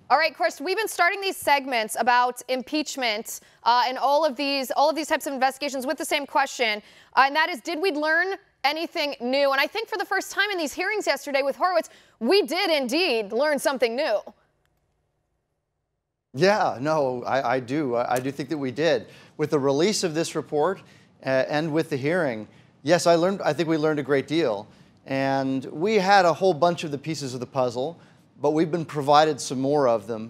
All right, Chris, we've been starting these segments about impeachment and all of these types of investigations with the same question, and that is, did we learn anything new? And I think for the first time in these hearings yesterday with Horowitz, we did indeed learn something new. Yeah, no, I do. I do think that we did. With the release of this report and with the hearing, yes, I think we learned a great deal. And we had a whole bunch of the pieces of the puzzle, but we've been provided some more of them,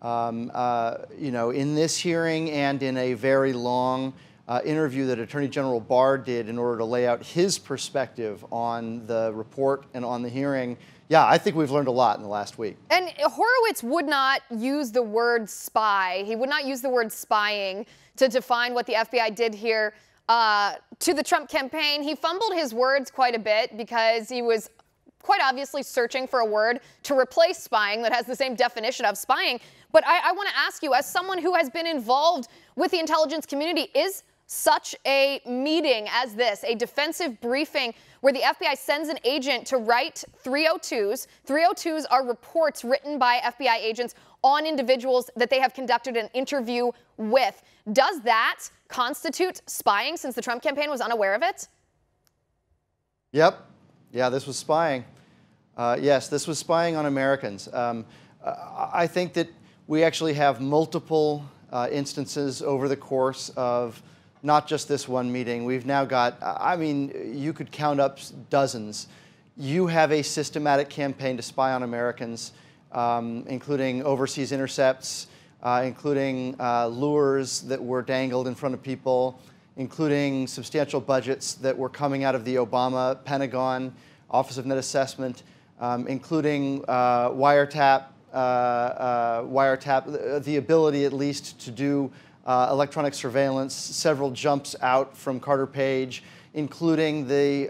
in this hearing and in a very long interview that Attorney General Barr did in order to lay out his perspective on the report and on the hearing. Yeah, I think we've learned a lot in the last week. And Horowitz would not use the word spy. He would not use the word spying to define what the FBI did here to the Trump campaign. He fumbled his words quite a bit because he was quite obviously searching for a word to replace spying that has the same definition of spying. But I want to ask you, as someone who has been involved with the intelligence community, is such a meeting as this, a defensive briefing where the FBI sends an agent to write 302s. 302s are reports written by FBI agents on individuals that they have conducted an interview with. Does that constitute spying, since the Trump campaign was unaware of it? Yep. Yeah, this was spying. Yes, this was spying on Americans. I think that we actually have multiple instances over the course of not just this one meeting. We've now got, you could count up dozens. You have a systematic campaign to spy on Americans, including overseas intercepts, including lures that were dangled in front of people, including substantial budgets that were coming out of the Obama Pentagon Office of Net Assessment, including wiretap, the ability at least to do electronic surveillance, several jumps out from Carter Page, including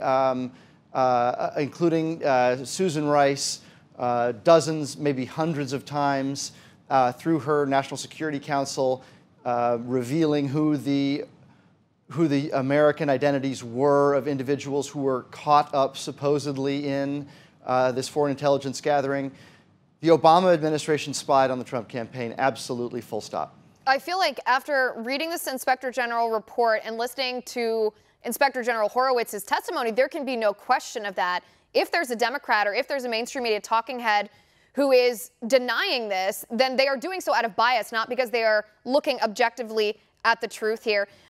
Susan Rice, dozens, maybe hundreds of times through her National Security Council, revealing who the American identities were of individuals who were caught up supposedly in this foreign intelligence gathering. The Obama administration spied on the Trump campaign, absolutely, full stop. I feel like after reading this Inspector General report and listening to Inspector General Horowitz's testimony, there can be no question of that. If there's a Democrat or if there's a mainstream media talking head who is denying this, then they are doing so out of bias, not because they are looking objectively at the truth here.